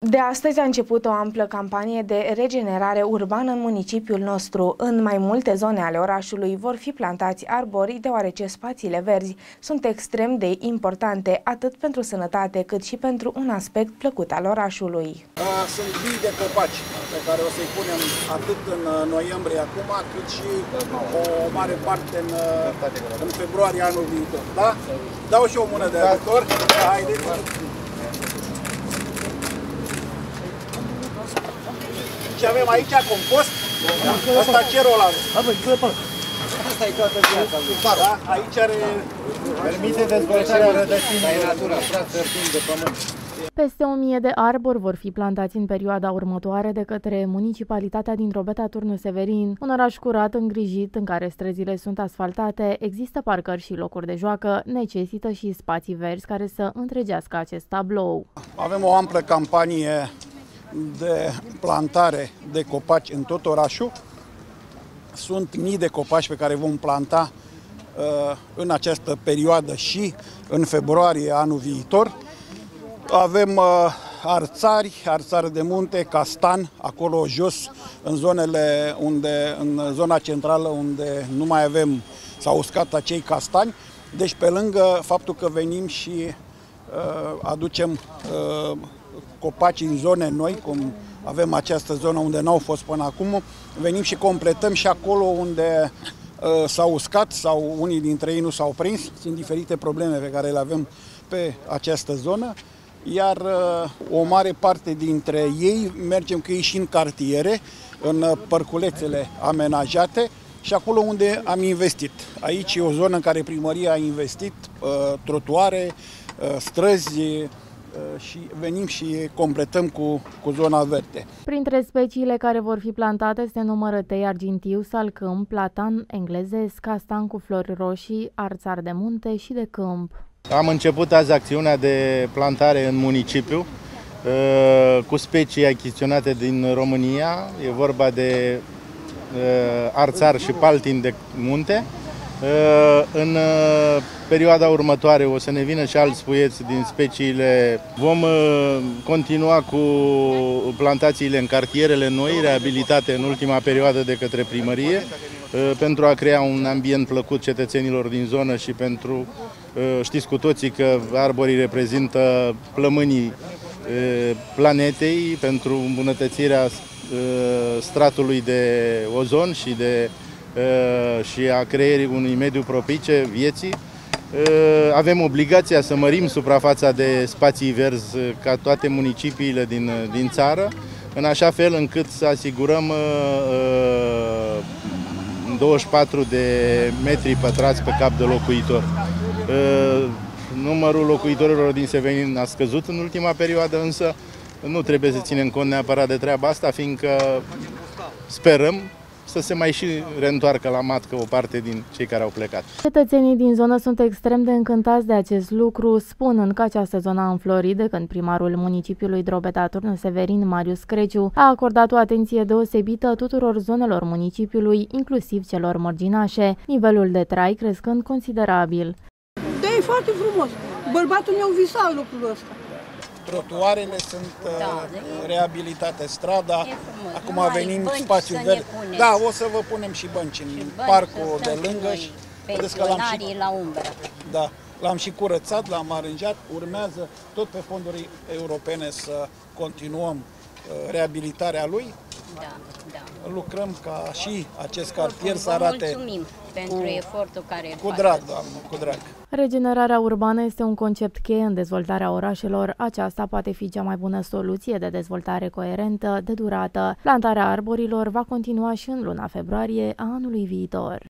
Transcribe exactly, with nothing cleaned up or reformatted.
De astăzi a început o amplă campanie de regenerare urbană în municipiul nostru. În mai multe zone ale orașului vor fi plantați arbori, deoarece spațiile verzi sunt extrem de importante, atât pentru sănătate, cât și pentru un aspect plăcut al orașului. Sunt mii de copaci pe care o să-i punem atât în noiembrie acum, cât și o mare parte în, în februarie anul viitor. Da? Dau și o mână de ajutor. Haideți! Și avem aici compost. Asta ce rol are? Asta e toată viața. Da? Aici are... Permite dezvoltarea rădăcinii în natura, de pământ. Peste o mie de arbori vor fi plantați în perioada următoare de către municipalitatea din Drobeta Turnu Severin, un oraș curat, îngrijit, în care străzile sunt asfaltate, există parcări și locuri de joacă, necesită și spații verzi care să întregească acest tablou. Avem o amplă campanie de plantare de copaci în tot orașul. Sunt mii de copaci pe care vom planta uh, în această perioadă și în februarie anul viitor. Avem uh, arțari, arțari de munte, castan, acolo jos, în zonele unde, în zona centrală unde nu mai avem, s-au uscat acei castani. Deci pe lângă faptul că venim și uh, aducem uh, copaci în zone noi, cum avem această zonă unde n-au fost până acum, venim și completăm și acolo unde uh, s-au uscat sau unii dintre ei nu s-au prins. Sunt diferite probleme pe care le avem pe această zonă, iar uh, o mare parte dintre ei mergem cu ei și în cartiere, în uh, părculețele amenajate și acolo unde am investit. Aici e o zonă în care primăria a investit uh, trotuare, uh, străzi, și venim și completăm cu, cu zona verde. Printre speciile care vor fi plantate se numără tei argintiu, salcâm, platan englezesc, castan cu flori roșii, arțar de munte și de câmp. Am început azi acțiunea de plantare în municipiu cu specii achiziționate din România. E vorba de arțar și paltin de munte. În perioada următoare o să ne vină și alți puieți din speciile. Vom continua cu plantațiile în cartierele noi, reabilitate în ultima perioadă de către primărie, pentru a crea un ambient plăcut cetățenilor din zonă și pentru, știți cu toții că arborii reprezintă plămânii planetei, pentru îmbunătățirea stratului de ozon și de și a creierii unui mediu propice vieții. Avem obligația să mărim suprafața de spații verzi ca toate municipiile din, din țară, în așa fel încât să asigurăm douăzeci și patru de metri pătrați pe cap de locuitor. Numărul locuitorilor din Severin a scăzut în ultima perioadă, însă nu trebuie să ținem cont neapărat de treaba asta, fiindcă sperăm să se mai și reîntoarcă la matcă o parte din cei care au plecat. Cetățenii din zonă sunt extrem de încântați de acest lucru, spunând că această zonă a înflorit de când primarul municipiului Drobeta Turnu Severin, Marius Creciu, a acordat o atenție deosebită tuturor zonelor municipiului, inclusiv celor mărginașe, nivelul de trai crescând considerabil. Da, e foarte frumos. Bărbatul meu visa lucrul ăsta. Trotuarele sunt da, reabilitate, strada, acum venim spațiul verde. Da, o să vă punem și bănci în și parcul de lângă și vedeți că l-am și, la umbră. Da, l-am și curățat, l-am aranjat, urmează tot pe fonduri europene să continuăm reabilitarea lui. Da, da. Lucrăm ca și acest cartier să arate. Mulțumim pentru cu, efortul care Cu drag, doamnă, cu drag. Regenerarea urbană este un concept cheie în dezvoltarea orașelor. Aceasta poate fi cea mai bună soluție de dezvoltare coerentă, de durată. Plantarea arborilor va continua și în luna februarie a anului viitor.